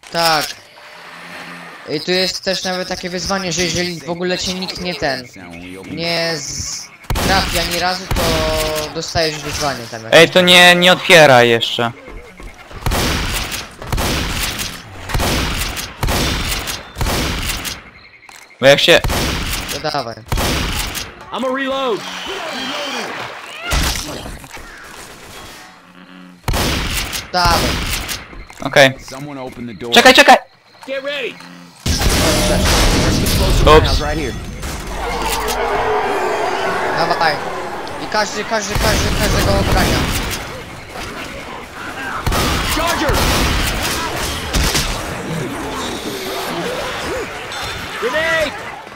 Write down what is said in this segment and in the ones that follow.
Tak. I tu jest też nawet takie wyzwanie, że jeżeli w ogóle cię nikt nie trafi ani razu, to dostajesz wyzwanie tam. Ej, to nie otwiera jeszcze. Bo jak się... To dawaj. I'm a reload. Dawaj. Okej. Someone open the door. Czekaj! Get ready. Ups. Right here. Dawaj. I każdego obrania. Charger. Grenade.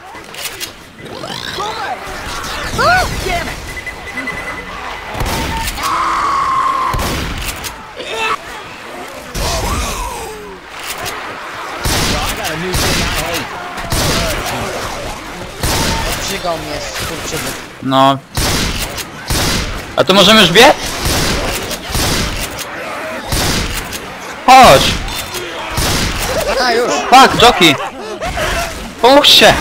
Oh, damn it. I got a new thing I hate. Obrzygał mnie skurczyby. No. A tu możemy już biec? Chodź! A już. Fuck, jockey! Pomóżcie!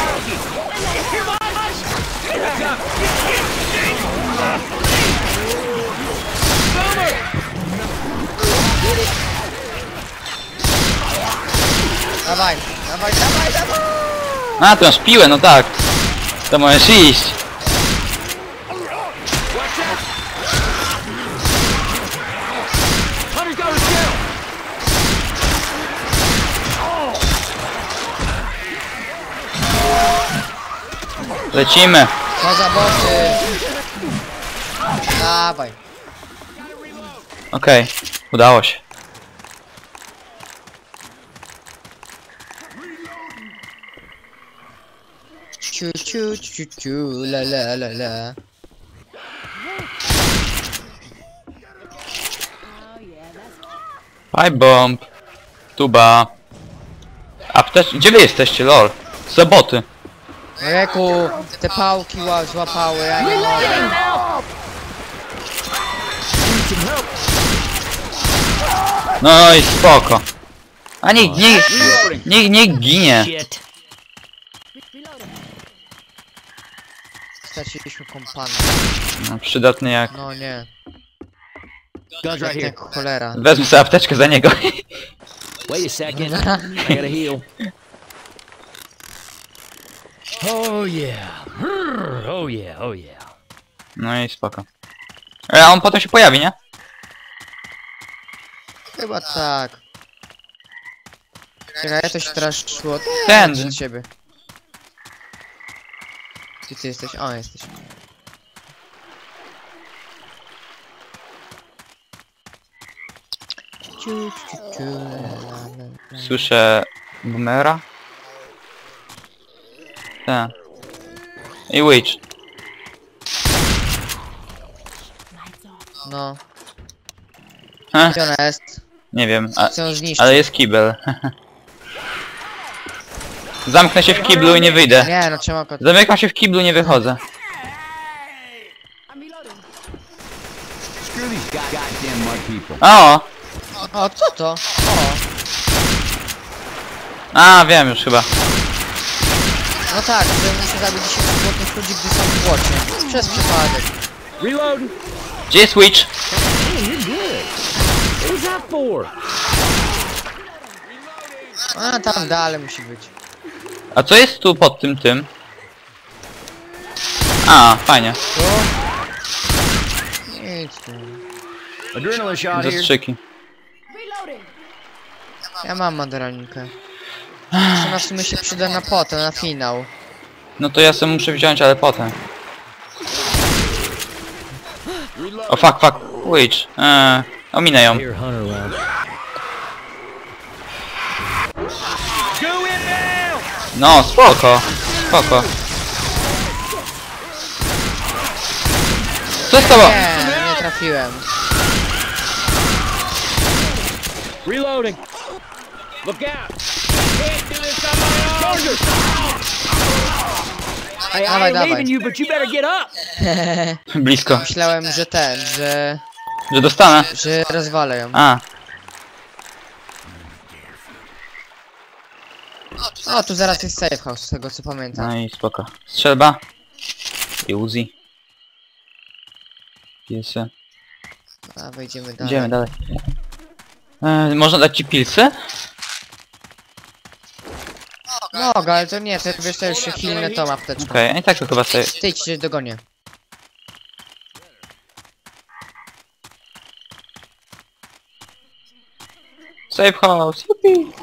Dawaj. A, tu masz piłę, no tak. To możesz iść. Hunter's got his kill. Lecimy. Co za boty. Dawaj. Okej, udało się. Ciu, la. Pipe bomb. Tuba. Aptecz... Gdzie wy jesteście, lol? Zaboty. Ojejku, te pałki złapały, ja nie mogę. No i spoko. A nikt ginie. Shit. Straciliśmy kompana. No, przydatny jak... No nie. Guns right here. Jak cholera. Wezmę sobie apteczkę za niego. Wait a second. I gotta heal. Oh yeah. Oh yeah. No i spoko. A on potem się pojawi, nie? Chyba tak. Czekaj, to się teraz szło. Tędy. Przed siebie. Gdzie ty jesteś? O, jesteś. Słyszę... Boomera? Tak. I Witch. No, Heh, gdzie ona jest? nie wiem, Chcę ją zniszczyć. ale jest kibel. Zamknę się w kiblu i nie wyjdę. Nie, no trzeba go... Zamykam się w kiblu i nie wychodzę. Screw these goddamn mud people. O! O, co to? O, A, wiem już chyba. no tak, że muszę zabić 10 złotych ludzi, gdy są w błocie. Przez przypadek. Reload. Gdzie jest Witch? Man, you're good. What was that for? A, tam dalej musi być. A co jest tu pod tym? A, fajnie. Tu? Nic tu. Adrenaline shot here. Zastrzyki. Ja mam mandarynkę. Ona w sumie się przyda na potem, na finał. No to ja sobie muszę wziąć, ale potem. O fuck. Witch. Ominę ją. Here, Hunter round. Go in now. No, spoko. Co z tobą? Nie trafiłem. Reloading. Look out. Can't do this on my own. Charger. Hey, I ain't Dawaj. leaving you, but you better get up. Blisko. Myślałem, że Że dostanę. że rozwalę ją. A. O, tu zaraz jest safe house, z tego co pamiętam. No i spoko. Strzelba. I Uzi. Pilsy. A, wejdziemy dalej. Idziemy dalej. Można dać ci pilsy? Mogę, ale to nie, to wiesz, to już się chwilę tą apteczką. Okej, i tak to chyba sobie... Ty idź, dogonię. Safe house, jupi.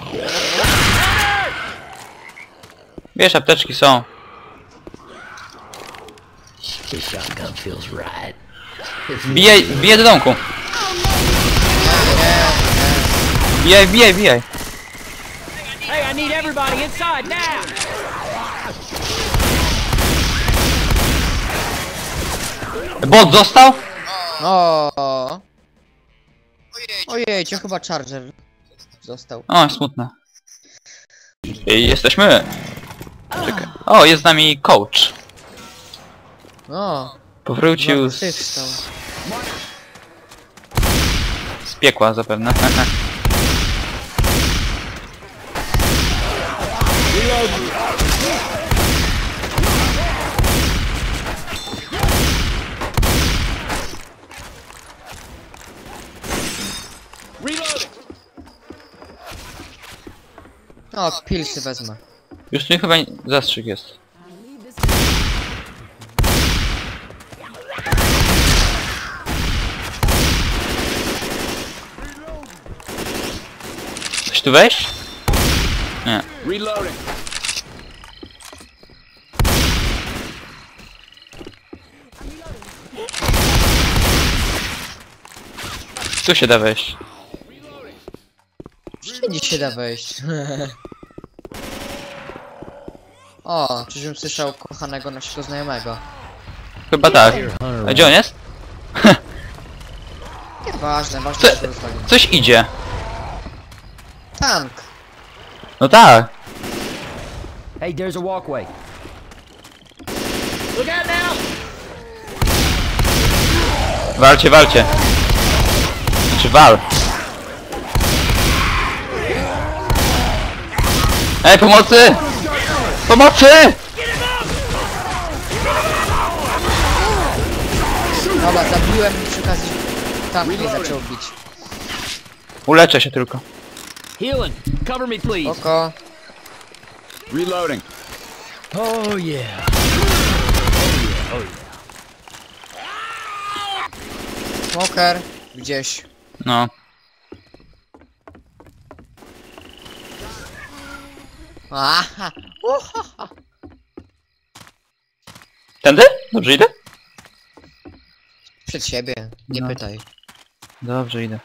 Wiesz, apteczki są. Bijaj do domku. Bijaj. Hey, I need everybody inside now! Bot został? O. Ojej, cię chyba Charger został. O, smutne. I jesteśmy. Czekaj. O, jest z nami coach. O. Powrócił Ty wstał. z piekła zapewne. Reloading! O, pilsy wezmę. Już tu chyba zastrzyk jest. Chcesz tu wejść? Nie. Reloading! Tu się da wejść. Wszędzie się da wejść. O, czyżbym słyszał kochanego naszego znajomego. Chyba tak. A gdzie on jest? Nieważne, ważne, Co? że go rozwalił. Coś idzie. Tank! No tak. Hey, there's a walkway. Look out now! Walcie. Znaczy wal. Ej, pomocy! Pomocy! Dobra, zabiłem i przy okazji tank mnie zaczął bić. Uleczę się tylko. Healing! Cover me, please! Oko. Reloading. Oh yeah. Smoker. Gdzieś. No. Aha. Uhaha. Tędy? Dobrze idę? Przed siebie. Nie No. pytaj. Dobrze idę.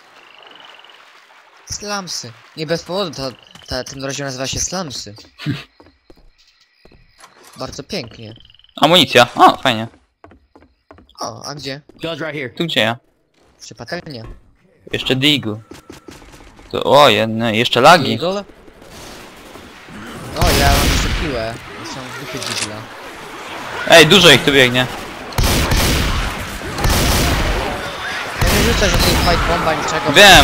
Slumsy. Nie bez powodu ten rozdział nazywa się Slumsy. Bardzo pięknie. Amunicja. O, fajnie. O, a gdzie? Guns right here. Tu gdzie ja? Przy patelnie. Jeszcze Deagle. To, o, jedne, jeszcze lagi. Eagle? O, ja mam jeszcze piłę. Są w dupie Deagla. Ej, dużo ich tu biegnie. Ja nie rzucę żadnej fight bomba, niczego. Wiem.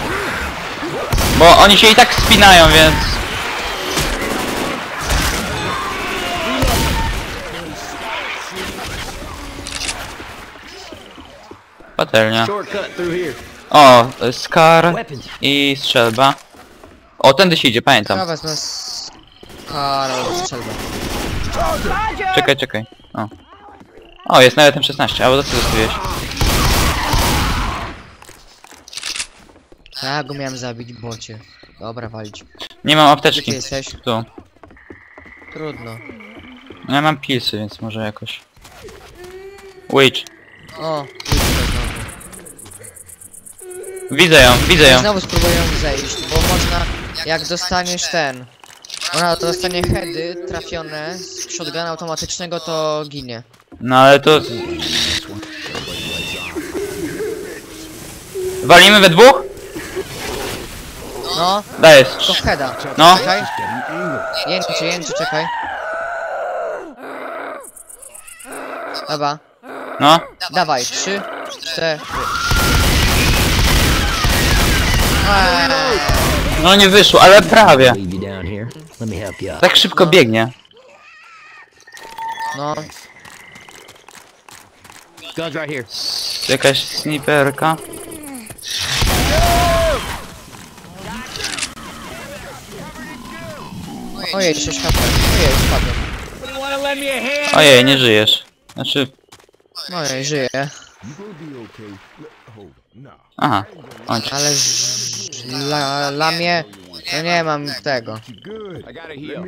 Bo oni się i tak spinają, więc... Patelnia. Shortcut through here. O, Scar i strzelba. O, tędy się idzie, pamiętam. Ja wezmę Karol strzelbę. Czekaj. O. O, jest nawet M16, albo co ty zostawiłeś? Ja go miałem zabić, bocie. Dobra, walić. Nie mam Gdzie apteczki. ty jesteś? Tu. Trudno. No ja mam pilsy, więc może jakoś. Witch. O, widzę znowu. Widzę ją. Znowu spróbuję zejść, bo można, jak dostaniesz ten... Ona dostanie heady trafione z shotguna automatycznego, to ginie. No ale to... Walimy we dwóch? No, Dajesz. to heada. No. Czekaj. Jęczy, czekaj. Dobra. No. Dawaj, 3, 4. No nie wyszło, ale prawie. Leave you down here. Let me help you up. Tak szybko biegnie. No, Guns right here. Jakaś sniperka. ojej, 6 HP. Ojej, spadłem. You wanna lend me a hand? Ojej, nie żyjesz. Znaczy... Ojej, żyję. Aha. Chodź. Ale lamie... No nie mam tego. I gotta heal.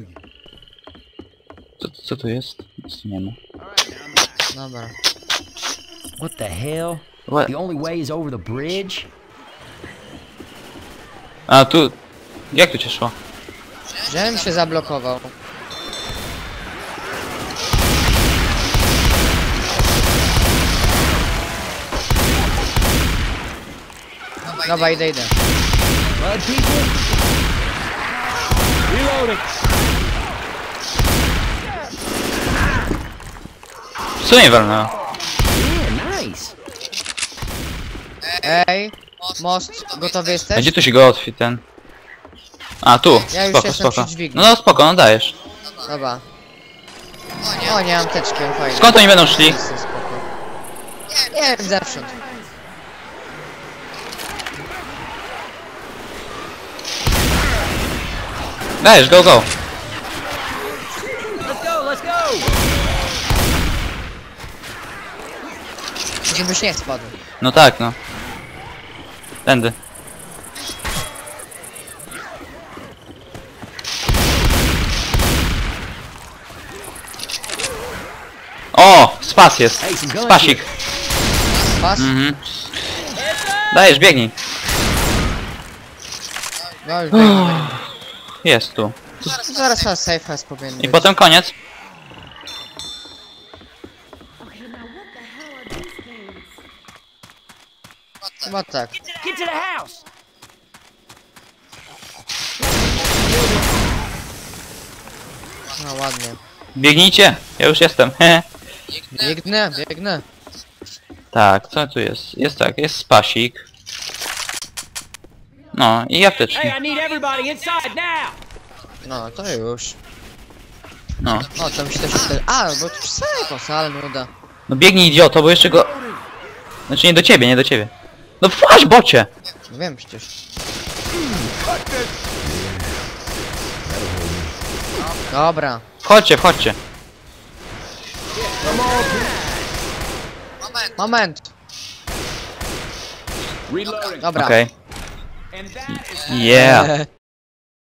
Co tu jest? Nic tu nie ma. Dobra. What the hell? What? The only way is over the bridge? A tu... Jak tu cię szło? Żebym się zablokował. Dobra, idę. Mud people? Reloading. Co nie walnęło? Yeah, nice. Ej, most, gotowy A jesteś? gdzie tu się go otwi ten? A tu, Ja już spoko, jestem spoko. przy dźwigni. No spoko, no dajesz. Dobra. O, nie mam teczki, fajnie. Skąd oni będą szli? Jestem spoko. Nie wiem, zewsząd. Dajesz, go, go. Let's go, let's go! Żebyś nie spadł. No tak, no. Tędy. O! Spas jest. Hey, some guns Spasik. Pas? Mhm. Dajesz, biegnij. No już biegnę. Jest tu. Zaraz na safe house powinien I być. potem koniec. Okay, now what the hell are these things? Chyba tak. Get to the house! No ładnie. Biegnijcie. Ja już jestem. Hehe. Biegnę. Tak, co tu jest? Jest tak, jest spasik. No i apteczki. Hey, I need everybody inside now. No, to już. No. O, to mi się też wtedy... A, bo to safe house, ale nuda. No biegnij idioto, bo jeszcze go... Znaczy nie do ciebie, nie do ciebie. No właź bocie! No wiem przecież. Dobra. Wchodźcie, wchodźcie. Moment. Reloading. Dobra. Okej. Yeah.